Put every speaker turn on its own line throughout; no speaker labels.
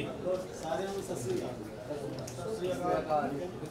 सारे हम सत श्री अकाल।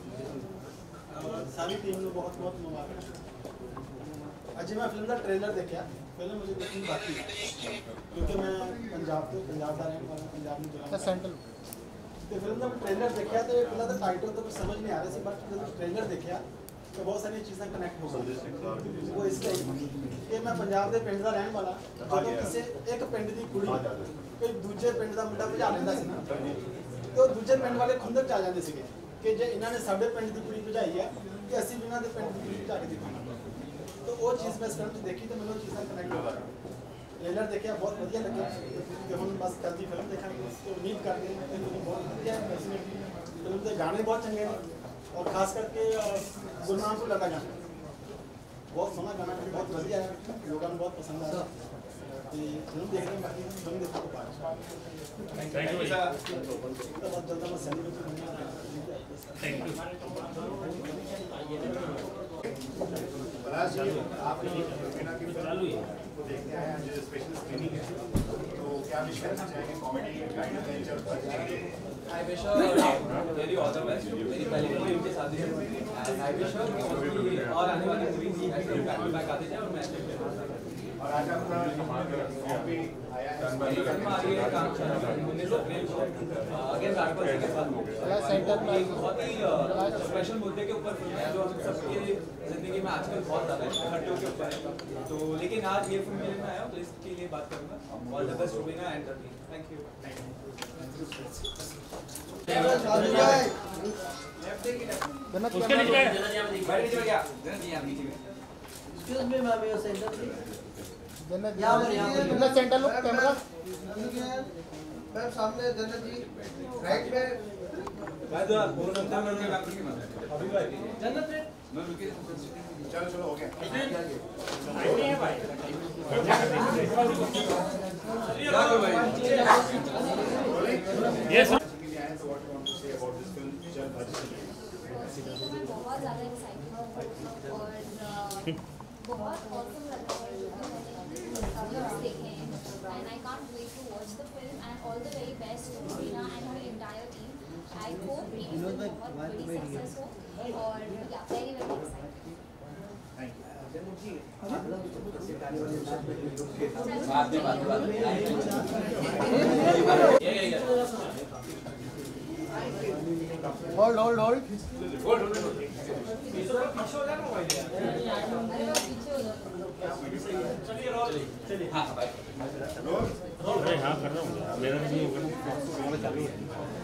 सारी टीम को बहुत बहुत मुबारक। अजय मैं फिल्म का ट्रेलर देखा, फिल्म मुझे देखनी बाकी है क्योंकि मैं पंजाब का रहने वाला, पंजाब में सेंट्रल तो फिल्म का ट्रेलर देखा तो पहला तो टाइटल तो कुछ समझ नहीं आ रहा सी, बट जब ट्रेलर देखा तो बहुत सारी चीज़ें कनेक्ट हो गई। वो इसलिए कि मैं पंजाब के पिंड का रहने वाला, जो किसी एक पिंड की कुड़ी कोई दूजे पिंड का मुंडा भजा लेंदा सी ना, तो दूजे पिंड वाले खुंदक आ जाते थे कि जे इन्होंने साढ़े पिंड की कुड़ी भजाई है कि असीं भी इन्होंने पिंड की कुड़ी भजा के दिखाना। तो वो चीज़ मैं इस फिल्म देखी तो मैंने चीज़ें कनेक्ट हो गई। ट्रेलर देखा बहुत बढ़िया लगे कि हम बस कल की फिल्म देखा तो उम्मीद करते हैं कि फिल्म बहुत बढ़िया है। फिल्म के गाने बहुत चंगे हैं और खास करके गुलनाम को लगा गाना बहुत सोहना गाना बहुत बढ़िया है, लोगों को बहुत पसंद आया। फिल्म देख रहे हैं, बाकी फिल्म देखने को बाद थैंक यू बहुत जल्द मैं सेलिब्रेट करूँगा। Thank you. आपने मीना की फिल्म देखते आए हैं, जो स्पेशल स्क्रीनिंग है, तो क्या विश करना चाहेंगे कॉमेडी काइंड नेचर पर?
I wish her very all the best. मेरी पहली मूवी उनके साथ है एंड आई विश हर कि और आने वाली मूवीज ऐसे बैक टू बैक आते जाए और मैं
और आज अपना कॉपी आया है
काम अगेन राघव के साथ सेंटर में एक बहुत ही स्पेशल मुद्दे के ऊपर फिल्म है जो हम सबके जिंदगी में आजकल बहुत ज़्यादा खट्टों के ऊपर है। तो लेकिन आज ये फिल्म मेरे में आया तो इसके लिए बात करूँगा। All the best Rubina and the team. Thank you.
उसके नीचे
Excuse me, ma'am, your center, please.
Jannat center लो कैमरा
मैम सामने जन्नत जी राइट में
भाई तो बोल सकता हूं मैं अभी भाई जन्नत रे मैं रुके
चलो चलो हो गया
नहीं है भाई
यस
बहुत ज़्यादा एक्साइटेड हूँ और बहुत ऑसम लगा और कलर्स देखे हैं and I can't wait to watch the film and all the very best to Reena and her entire team. I hope ये फिल्म बहुत बड़ी सक्सेस हो और या very very
hold hold hold अरे हाँ कर रहा हूँ मेरा नहीं होगा तुम्हारा चालू है।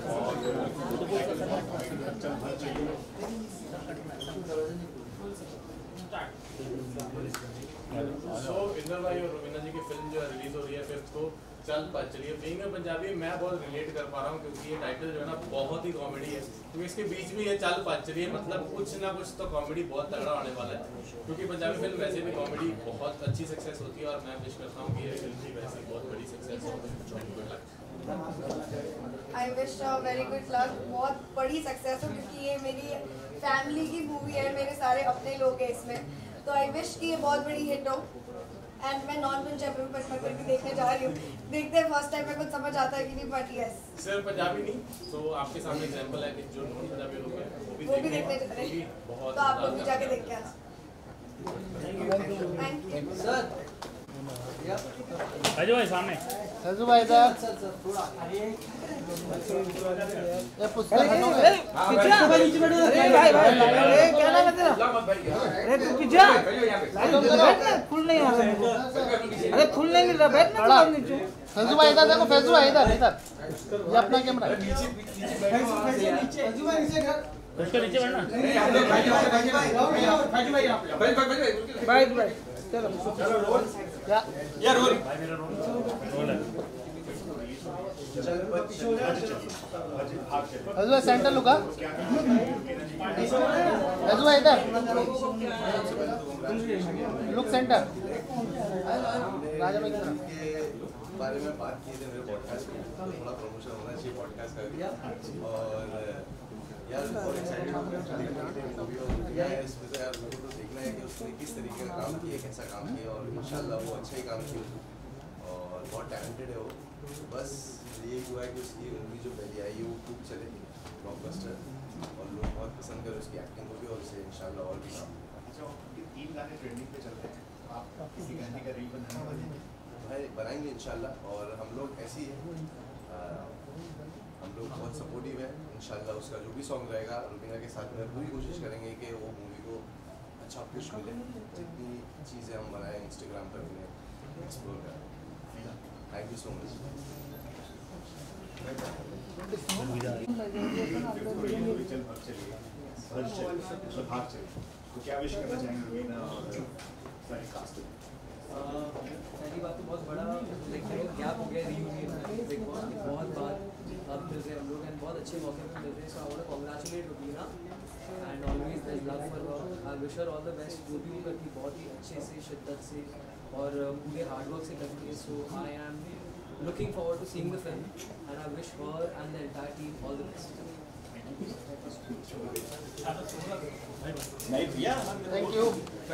सो इंदर भाई और रुबीना जी की फिल्म जो है रिलीज हो रही है 5th को चल पा चलिए। बीइंग अ पंजाबी मैं बहुत रिलेट कर पा रहा हूँ क्योंकि ये टाइटल जो है ना बहुत ही कॉमेडी है, क्योंकि इसके बीच में ये चल पा चलिए मतलब कुछ ना कुछ तो कॉमेडी बहुत तगड़ा होने वाला है, क्योंकि पंजाबी फिल्म वैसे भी कॉमेडी बहुत अच्छी सक्सेस होती है और मैं विश करता हूँ कि ये फिल्म भी वैसे बहुत बड़ी सक्सेस हो।
I wish very good luck, बहुत बड़ी सक्सेस हो क्योंकि ये मेरी फैमिली की मूवी है, मेरे सारे अपने लोग हैं इसमें, तो आई विश कि ये बहुत बड़ी हिट हो। एंड मैं नॉन पंजाबी पर भी देखने जा रही हूँ, देखते हैं फर्स्ट टाइम में कुछ समझ आता है कि नहीं, बट यस
सिर्फ पंजाबी नहीं तो आपके सामने एग्जांपल है कि जो नॉन पंजाबी लोग हैं
वो भी देखने जा रहे हैं, तो आप लोग भी जाके देख के आना। Thank you
sir.
राजू भाई सामने राजू भाई इधर
सर थोड़ा
ये पुस्तक हटोगे
पीछे नीचे बैठो भाई भाई क्या नाम है तेरा? अरे तू पीछे बैठना, फुल नहीं आ रहा, अरे फुल नहीं मिल रहा, बैठना थोड़ा नीचे।
फैजू भाई इधर देखो, फैजू भाई इधर इधर ये अपना कैमरा
फैजू भाई नीचे कर,
उसके नीचे बैठना
भाई भाई चलो
क्या
यार रोल
रोल है। राजू भाई सेंटर लुका, राजू भाई इधर लुक सेंटर, राजा भाई किधर
बारे में बात की थी मेरे पॉडकास्ट में, थोड़ा प्रमोशन होना चाहिए पॉडकास्ट का भी। और यार बहुत एक्साइटेड हूँ यार इसमें से, यार मेरे को तो देखना है कि उसने किस तरीके का काम किया, कैसा काम किया, और इंशाल्लाह वो अच्छा ही काम किया और बहुत टैलेंटेड है वो। बस ये हुआ है कि उसकी मूवी जो पहले आई है वो खूब चले, ब्लॉकबस्टर, और लोग बहुत पसंद करें उसकी एक्टिंग को भी, और उसे इंशाल्लाह और भी काम।
अच्छा, 3 गाने ट्रेंडिंग पे चल रहे हैं, आप किसी गाने का रील बनाने वाले हैं?
भाई बनाएंगे इंशाल्लाह, और हम लोग ऐसी हम लोग बहुत सपोर्टिव है इंशाल्लाह। उसका जो भी सॉन्ग रहेगा रुबीना के साथ में पूरी कोशिश करेंगे कि वो मूवी को अच्छा पुश मिले, जितनी चीज़ें हम बनाएं इंस्टाग्राम पर उन्हें एक्सप्लोर करें। Thank you so much.
चल भाग चलिए, भाग चलिए, तो क्या विश करना चाहेंगे रुबीना और सारी कास्ट?
पहली बात तो बहुत बड़ा गैप हो गया रियूनियन में, बिग बॉस के बहुत बार अब मिल रहे हम लोग, एंड बहुत अच्छे मौके पर मिल रहे हैं। So I want to congratulate Rubina and always there is love for her. I wish her all the best, जो भी वो करती बहुत ही अच्छे से, शिद्दत से और पूरे हार्डवर्क से करती है। So I am looking forward to seeing the film and I wish her and the entire team all the best.
Thank you.